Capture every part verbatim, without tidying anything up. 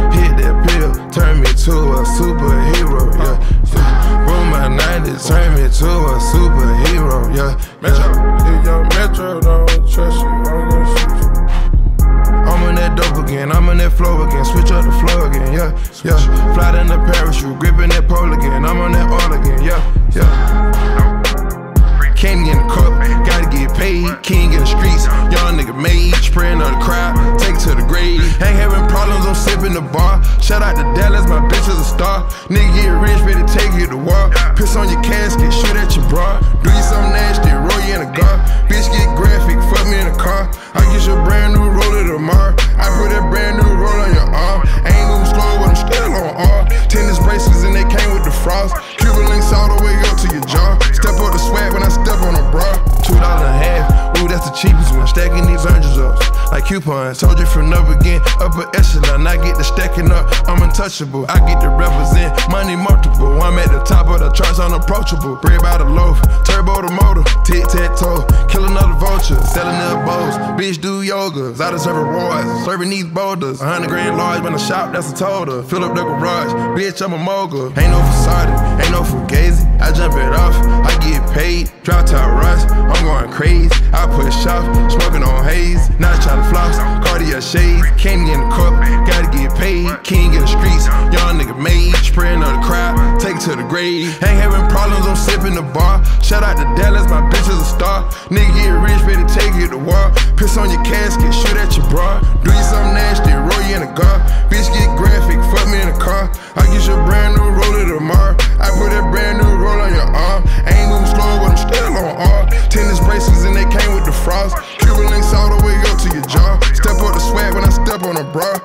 hit that pill, turn me to a superhero, yeah, yeah. Roll my nineties, turn me to a superhero, yeah, yeah. If young Metro don't trust you, I'm gonna shoot you. I'm on that dope again, I'm on that flow again, switch up the flow again, yeah, yeah. Fly in the parachute, gripping that pole again, I'm on that all again, yeah, yeah. Candy in the cup, gotta get paid, king in the streets, young nigga made, spraying on the crowd, take to the grave. Ain't having problems, I'm sipping the bar. Shout out to Dallas, my bitch is a star. Nigga get rich, better take you to war. Piss on your casket, shoot at your bra. Do you something nasty, roll you in a car. Bitch get graphic, fuck me in a car. I get your brand new roller tomorrow. I put that brand new roll on your arm. Ain't moving slow, but I'm still on R. Tennis bracelets and they came with the frost. Cuban links all the way up to your jaw. Step up the swag when I step on a bra. Two dollars and a half, ooh, that's the cheapest one. Stacking these hundreds up like coupons. Told you from up again, upper echelon. I get the stacking up, I'm untouchable. I get to represent money multiple. I'm at the top of the charts, unapproachable. Bread by the loaf, turbo the motor, tic tac toe, kill another vulture, selling their bowls. Bitch do yogas, I deserve rewards, serving these boulders. A hundred grand large when I shop, that's a total. Fill up the garage, bitch, I'm a mogul. Ain't no facade, ain't no fugazi. I jump it off, I get paid. Drop top rush, I'm going crazy. I push off, smoking on haze. Not trying to floss, Cartier shades. Candy in the cup, gotta get paid. King in the streets, young nigga made. Spraying on the crowd, take it to the grave. Ain't having problems, I'm sipping the bar. Shout out to Dallas, my bitch is a star. Nigga get rich, better take you to war. Piss on your casket, shoot at your bra. Do you something nasty, roll you in a car. Bitch get graphic, fuck me in a car. I get your brand new roller tomorrow. I put that brand new roll on your arm. Ain't moving slow, but I'm still on R. Tennis bracelets and they came with the frost. Cuban links all the way up to your jaw. Step up the swag when I step on a bra.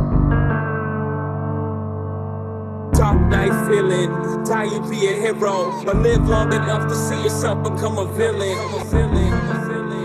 Top night feeling, tie you be a hero, but live long enough to see yourself become a villain. I'm a villain. I'm a villain.